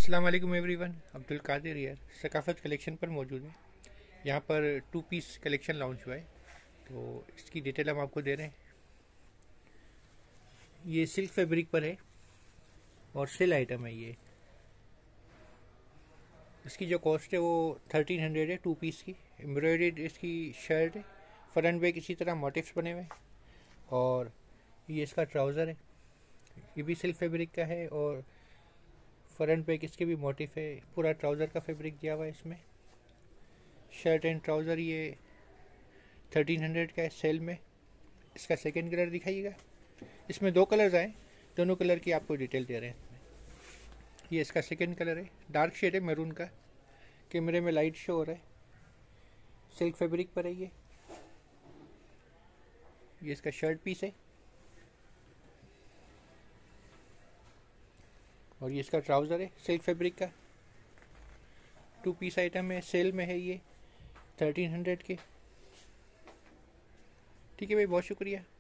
अस्सलाम वालेकुम एवरीवन। अब्दुल कादिर यार सकाफ़त कलेक्शन पर मौजूद है। यहाँ पर 2 पीस कलेक्शन लॉन्च हुआ है, तो इसकी डिटेल हम आपको दे रहे हैं। ये सिल्क फैब्रिक पर है और सेल आइटम है ये। इसकी जो कॉस्ट है वो 1300 है 2 पीस की। एम्ब्रॉयडर्ड इसकी शर्ट है, फ्रंट बैक इसी तरह मोटिव्स बने हुए हैं। और ये इसका ट्राउज़र है, ये भी सिल्क फैब्रिक का है और फ्रंट बैक इसके भी मोटिफ है। पूरा ट्राउज़र का फैब्रिक दिया हुआ है इसमें। शर्ट एंड ट्राउज़र ये 1300 का है सेल में। इसका सेकंड कलर दिखाइएगा। इसमें 2 कलर्स आए, दोनों कलर की आपको डिटेल दे रहे हैं। ये इसका सेकंड कलर है, डार्क शेड है मैरून का। कैमरे में लाइट शो हो रहा है। सिल्क फैब्रिक पर है ये इसका शर्ट पीस है और ये इसका ट्राउज़र है सिल्क फैब्रिक का। 2 पीस आइटम है, सेल में है ये 1300 के। ठीक है भाई, बहुत शुक्रिया।